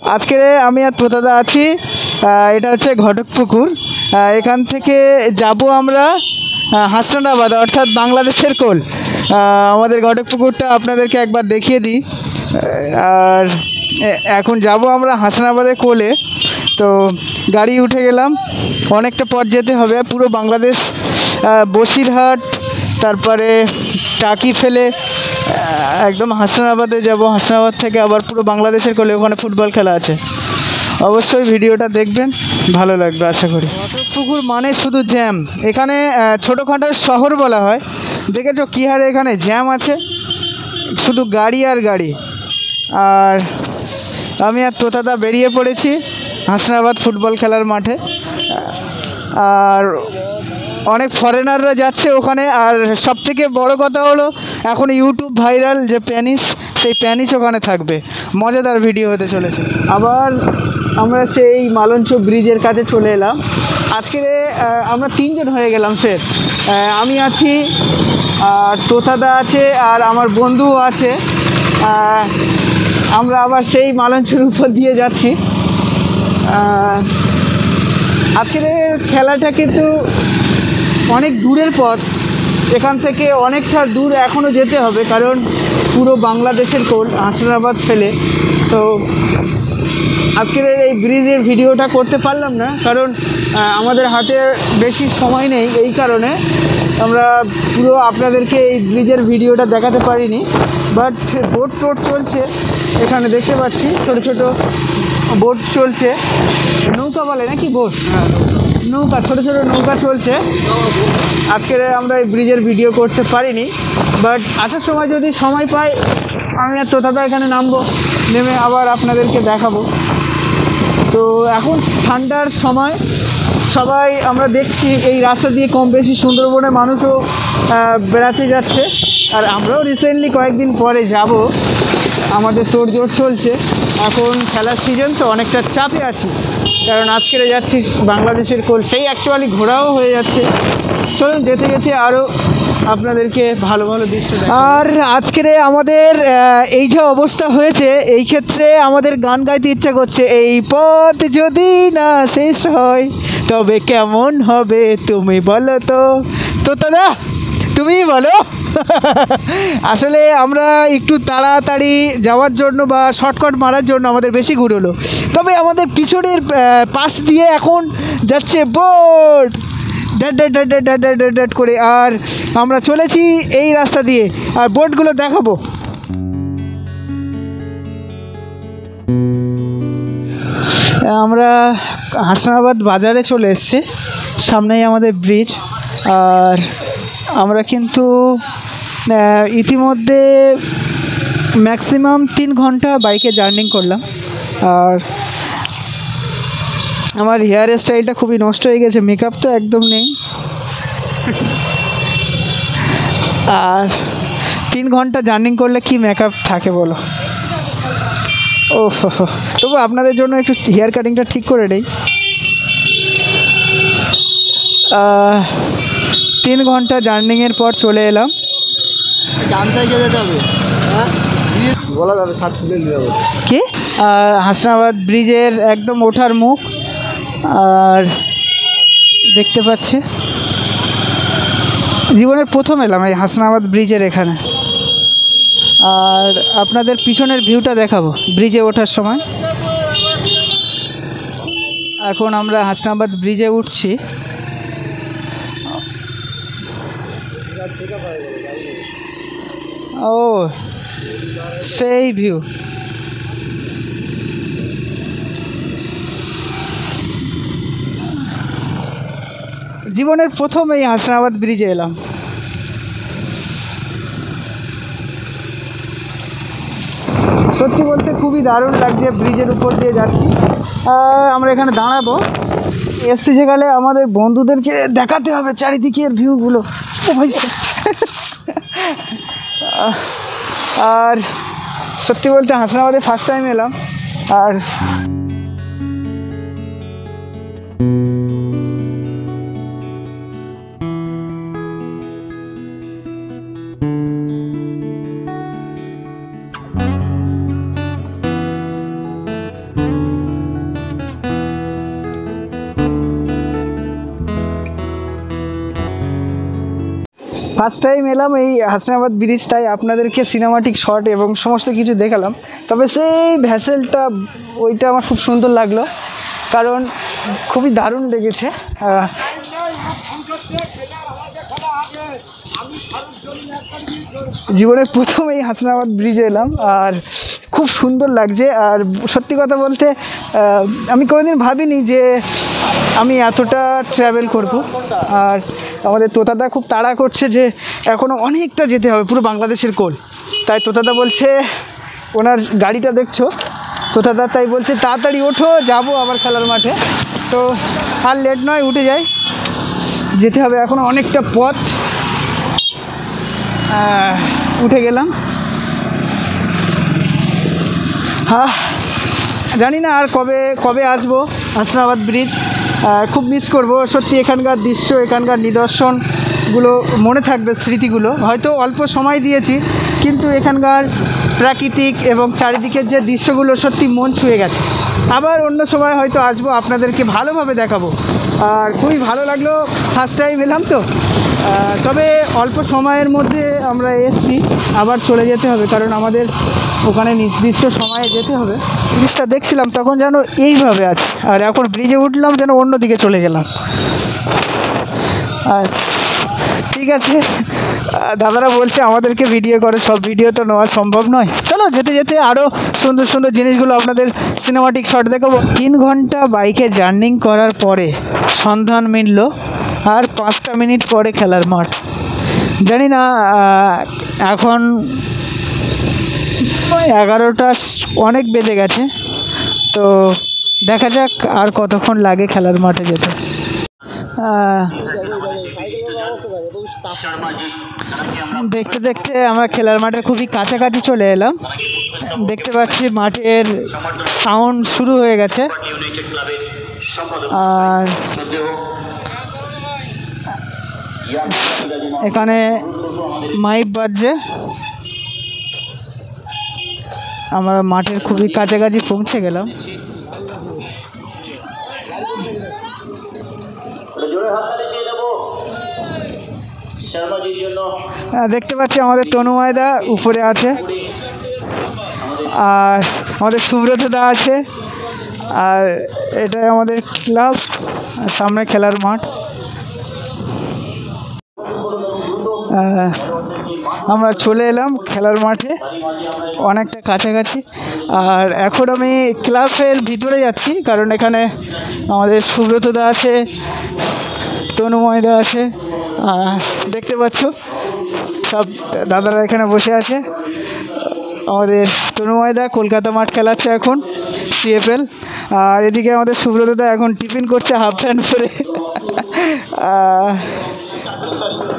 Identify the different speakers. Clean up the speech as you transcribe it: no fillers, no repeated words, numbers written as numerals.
Speaker 1: আজকে আমি আর তোতাদা আছি, এটা হচ্ছে ঘটকপুকুর। এখান থেকে যাব আমরা হাসনাবাদ, অর্থাৎ বাংলাদেশের কোল। আমাদের ঘটকপুকুরটা আপনাদেরকে একবার দেখিয়ে দিই। আর এখন যাব আমরা হাসনাবাদের কোলে। তো গাড়ি উঠে গেলাম, অনেকটা পথ যেতে হবে, পুরো বাংলাদেশ, বসিরহাট, তারপরে টাকি ফেলে একদম হাসনাবাদে যাব। হাসনাবাদ থেকে আবার পুরো বাংলাদেশের কোলে, ওখানে ফুটবল খেলা আছে। অবশ্যই ভিডিওটা দেখবেন, ভালো লাগবে আশা করি। ঘটকপুকুর মানে শুধু জ্যাম, এখানে ছোটোখাটো শহর বলা হয়। দেখেছো কী হারে এখানে জ্যাম আছে, শুধু গাড়ি আর গাড়ি। আর আমি আর তোতাদা বেরিয়ে পড়েছি হাসনাবাদ ফুটবল খেলার মাঠে। আর অনেক ফরেনাররা যাচ্ছে ওখানে। আর সবথেকে বড় কথা হলো, এখন ইউটিউব ভাইরাল যে প্যানিস, সেই প্যানিস ওখানে থাকবে। মজাদার ভিডিও হতে চলেছে। আবার আমরা সেই মালঞ্চ ব্রিজের কাছে চলে এলাম। আজকে আমরা 3 জন হয়ে গেলাম ফের। আমি আছি, আর তোতাদা আছে, আর আমার বন্ধুও আছে। আমরা আবার সেই মালঞ্চের উপর দিয়ে যাচ্ছি। আজকের খেলাটা কিন্তু অনেক দূরের পথ, এখান থেকে অনেকটা দূর এখনও যেতে হবে, কারণ পুরো বাংলাদেশের কোল হাসনাবাদ ফেলে। তো আজকের এই ব্রিজের ভিডিওটা করতে পারলাম না, কারণ আমাদের হাতে বেশি সময় নেই। এই কারণে আমরা পুরো আপনাদেরকে এই ব্রিজের ভিডিওটা দেখাতে পারিনি। বাট বোট টোট চলছে এখানে, দেখতে পাচ্ছি ছোট ছোট বোট চলছে। নৌকা বলে নাকি বোট? নৌকা, ছোট ছোট নৌকা চলছে। আজকের আমরা এই ব্রিজের ভিডিও করতে পারিনি, বাট আসার সময় যদি সময় পাই, আমি আর তোতাদা এখানে নামবো, নেমে আবার আপনাদেরকে দেখাবো। তো এখন ঠান্ডার সময়, সবাই আমরা দেখছি এই রাস্তা দিয়ে কম বেশি সুন্দরবনের মানুষও বেড়াতে যাচ্ছে। আর আমরাও রিসেন্টলি কয়েকদিন পরে যাব, আমাদের তোড়জোড় চলছে। এখন খেলার সিজন, তো অনেকটা চাপে আছি, কারণ আজকে যাচ্ছি বাংলাদেশের কোল, সেই অ্যাকচুয়ালি ঘোরাও হয়ে যাচ্ছে। চলুন যেতে যেতে আরও আপনাদেরকে ভালো ভালো দৃশ্য দেখাবো। আর আজকের আমাদের এই যে অবস্থা হয়েছে, এই ক্ষেত্রে আমাদের গান গাইতে ইচ্ছা করছে। এই পথ যদি না শেষ হয় তবে কেমন হবে তুমি বলো তো দাদা তুমিই বলো। আসলে আমরা একটু তাড়াতাড়ি যাওয়ার জন্য বা শর্টকাট মারার জন্য আমাদের বেশি ঘুরলো, তবে আমাদের পিছনের পাশ দিয়ে এখন যাচ্ছে বোট ড্যাট ড্যাট ড্যাট ড্যাট ড্যাট ড্যাট ড্যাট করে। আর আমরা চলেছি এই রাস্তা দিয়ে, আর বোটগুলো দেখাবো। আমরা হাসনাবাদ বাজারে চলে এসেছি, সামনেই আমাদের ব্রিজ। আর আমরা কিন্তু ইতিমধ্যে ম্যাক্সিমাম 3 ঘন্টা বাইকে জার্নি করলাম। আর আমার হেয়ার স্টাইলটা খুবই নষ্ট হয়ে গেছে, মেকআপ তো একদম নেই। আর 3 ঘন্টা জার্নি করলে কি মেকআপ থাকে বলো? ও তবু আপনাদের জন্য একটু হেয়ার কাটিংটা ঠিক করে নেই। 3 ঘন্টা জার্নিংয়ের পর চলে এলাম।
Speaker 2: ডান সাইডে যেতে হবে, হ্যাঁ বলা যাবে, শার্ট তুলে নিয়ে যাবে
Speaker 1: কি হাসনাবাদ ব্রিজের একদম ওঠার মুখ। আর দেখতে পাচ্ছি জীবনের প্রথম এলাম এই হাসনাবাদ ব্রিজের এখানে। আর আপনাদের পিছনের ভিউটা দেখাবো ব্রিজে ওঠার সময়। এখন আমরা হাসনাবাদ ব্রিজে উঠছি। ও সেই ভিউ, জীবনের প্রথম এই হাসনাবাদ ব্রিজে এলাম। সত্যি বলতে খুবই দারুণ লাগছে, ব্রিজের উপর দিয়ে যাচ্ছি। আমরা এখানে দাঁড়াবো, এসছি যেখানে আমাদের বন্ধুদেরকে দেখাতে হবে চারিদিকের ভিউগুলো। আর সত্যি বলতে হাসনাবাদে ফার্স্ট টাইম এলাম। আর ফার্স্ট টাইম এলাম এই হাসনাবাদ ব্রিজ, তাই আপনাদেরকে সিনেমাটিক শট এবং সমস্ত কিছু দেখালাম। তবে সেই ভ্যাসেলটা ওইটা আমার খুব সুন্দর লাগলো, কারণ খুবই দারুণ লেগেছে। জীবনের প্রথম এই হাসনাবাদ ব্রিজে এলাম আর খুব সুন্দর লাগছে। আর সত্যি কথা বলতে আমি কোনোদিন ভাবিনি যে আমি এতটা ট্র্যাভেল করব। আর আমাদের তোতাদা খুব তাড়া করছে যে এখনও অনেকটা যেতে হবে, পুরো বাংলাদেশের কোল। তাই তোতাদা বলছে, ওনার গাড়িটা দেখছো, তোতাদা তাই বলছে তাড়াতাড়ি ওঠো, যাবো আবার খেলার মাঠে। তো আর লেট নয়, উঠে যাই, যেতে হবে এখনও অনেকটা পথ। উঠে গেলাম। হ্যাঁ, জানি না আর কবে কবে আসবো হাসনাবাদ ব্রিজ। খুব মিস করব সত্যি। এখানকার দৃশ্য, এখানকার নিদর্শনগুলো মনে থাকবে, স্মৃতিগুলো। হয়তো অল্প সময় দিয়েছি, কিন্তু এখানকার প্রাকৃতিক এবং চারিদিকের যে দৃশ্যগুলো সত্যি মন ছুঁয়ে গেছে। আবার অন্য সময় হয়তো আসবো, আপনাদেরকে ভালোভাবে দেখাবো। আর খুবই ভালো লাগলো, ফার্স্ট টাইম এলাম তো। তবে অল্প সময়ের মধ্যে আমরা এসছি, আবার চলে যেতে হবে, কারণ আমাদের ওখানে নির্দিষ্ট সময়ে যেতে হবে। ব্রিজটা দেখছিলাম তখন যেন এইভাবে আছে, আর এখন ব্রিজে উঠলাম যেন অন্য দিকে চলে গেলাম। আচ্ছা, ঠিক আছে। দাদারা বলছে আমাদেরকে ভিডিও করে, সব ভিডিও তো নেওয়া সম্ভব নয়। চলো যেতে যেতে আরও সুন্দর সুন্দর জিনিসগুলো আপনাদের সিনেমাটিক শট দেখাবো। 3 ঘন্টা বাইকে জার্নিং করার পরে সন্ধান মিলল, আর 5টা মিনিট পরে খেলার মাঠ। জানি না, এখন 11টা অনেক বেজে গেছে। তো দেখা যাক আর কতক্ষণ লাগে খেলার মাঠে যেতে। দেখতে দেখতে আমরা খেলার মাঠে খুবই কাছাকাছি চলে এলাম। দেখতে পাচ্ছি মাঠের সাউন্ড শুরু হয়ে গেছে, আর এখানে মাইক বাজছে। আমরা মাঠের খুবই কাছাকাছি পৌঁছে গেলাম। দেখতে পাচ্ছি আমাদের তনু ময়দা উপরে আছে, আর আমাদের সুব্রত দা আছে, আর এটাই আমাদের ক্লাব, সামনে খেলার মাঠ। আমরা চলে এলাম খেলার মাঠে, অনেকটা কাছাকাছি। আর এখন আমি ক্লাবের ভিতরে যাচ্ছি, কারণ এখানে আমাদের সুব্রত দা আছে, তনু ময়দা আছে, আর দেখতে পাচ্ছ সব দাদারা এখানে বসে আছে। আমাদের তনু ময়দা কলকাতা মাঠ খেলাচ্ছে এখন CFL, আর এদিকে আমাদের সুব্রত দা এখন টিফিন করছে হাফ প্যান্ট পরে।